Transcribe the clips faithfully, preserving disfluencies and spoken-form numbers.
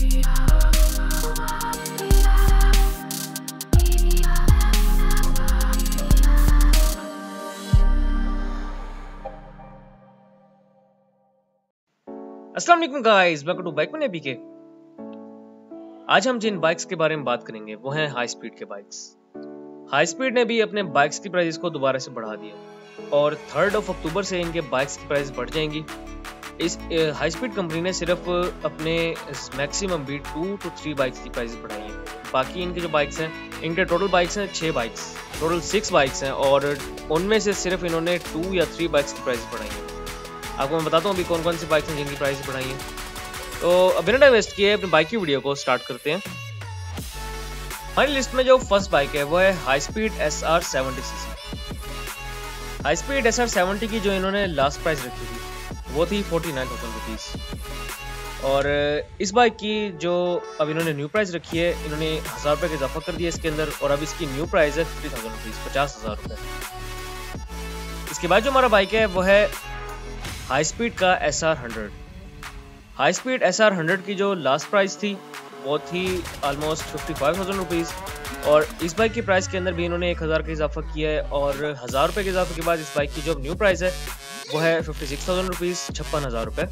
अस्सलाम वालेकुम guys, welcome to bike में एबी के। आज हम जिन बाइक्स के बारे में बात करेंगे वो हैं हाई स्पीड के बाइक्स। हाई स्पीड ने भी अपने बाइक्स की प्राइस को दोबारा से बढ़ा दिया और थर्ड ऑफ अक्टूबर से इनके बाइक्स की प्राइस बढ़ जाएंगी। इस हाई स्पीड कंपनी ने सिर्फ अपने मैक्सिमम भी टू टू थ्री बाइक्स की प्राइस बढ़ाई है। बाकी इनके जो बाइक्स हैं, इनके टोटल बाइक्स हैं छः बाइक्स, टोटल सिक्स बाइक्स हैं और उनमें से सिर्फ इन्होंने टू या थ्री बाइक्स की प्राइस बढ़ाई है। आपको मैं बताता हूँ अभी कौन कौन सी बाइक्स हैं जिनकी प्राइस बढ़ाई है। तो बिना टाइम वेस्ट किए अपनी बाइक की वीडियो को स्टार्ट करते हैं। हमारी लिस्ट में जो फर्स्ट बाइक है वो है high speed S R seventy C C. High speed S R seventy की जो इन्होंने लास्ट प्राइस रखी थी वो थी फोर्टी नाइन थाउजेंड रुपीज़ और इस बाइक की जो अब इन्होंने न्यू प्राइस रखी है, इन्होंने हज़ार रुपये का इजाफा कर दिया इसके अंदर और अब इसकी न्यू प्राइस है फिफ्टी थाउजेंड रुपीज़, पचास हज़ार रुपये। इसके बाद जो हमारा बाइक है वो है हाई स्पीड का S R hundred. High speed S R hundred की जो लास्ट प्राइस थी वो थी almost fifty five thousand rupees और इस बाइक की प्राइस के अंदर भी इन्होंने एक हज़ार का इजाफा किया है और हज़ार रुपये के इजाफे के बाद इस बाइक की जो न्यू प्राइस है वो है फिफ्टी सिक्स थाउजेंड रुपीज़, छप्पन हज़ार रुपये।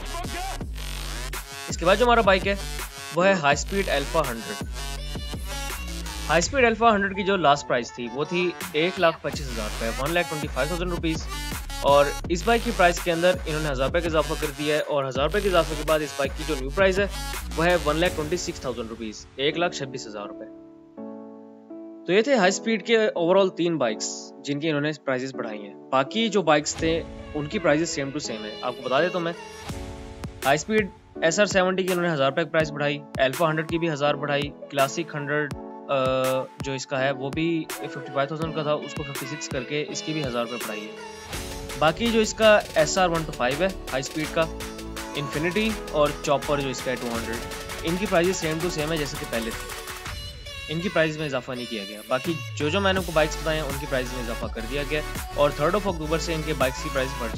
इसके बाद जो हमारा बाइक है वो है high speed alpha hundred. High speed alpha hundred की जो लास्ट प्राइस थी वो थी एक लाख पच्चीस हज़ार रुपये, one lakh twenty five thousand rupees और इस बाइक की प्राइस के अंदर इन्होंने हज़ार रुपये का इजाफा कर दिया है और हज़ार रुपये के इजाफे के बाद इस बाइक की जो न्यू प्राइस है वो है one lakh twenty six thousand rupees, एक लाख छब्बीस हज़ार रुपये। तो ये थे हाई स्पीड के ओवरऑल तीन बाइक्स जिनकी इन्होंने प्राइजेस बढ़ाई हैं। बाकी जो बाइक्स थे उनकी प्राइजेस सेम टू सेम है। आपको बता देता हूँ मैं, high speed S R seventy की इन्होंने हज़ार रुपये की प्राइस बढ़ाई, अल्फा हंड्रेड की भी हज़ार बढ़ाई, क्लासिक हंड्रेड जो इसका है वो भी फिफ्टी फाइव थाउजेंड का था, उसको फिफ्टी सिक्स करके इसकी भी हज़ार रुपये बढ़ाई है। बाकी जो इसका S R one two five है हाई स्पीड का, इन्फिनिटी और चॉपर जो इसका है टू हंड्रेड, इनकी प्राइस सेम टू सेम है जैसे कि पहले थी। इनकी प्राइस में इजाफा नहीं किया गया। बाकी जो जो मैंने आपको बाइक्स बताए हैं उनकी प्राइस में इजाफा कर दिया गया और थर्ड ऑफ अक्टूबर से इनके बाइक्स की प्राइस बढ़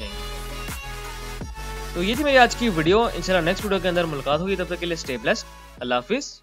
जाएंगी। तो ये थी मेरी आज की वीडियो। इंशाल्लाह नेक्स्ट वीडियो के अंदर मुलाकात होगी, तब तक के लिए स्टे ब्लेस्ड, अल्लाह हाफिज़।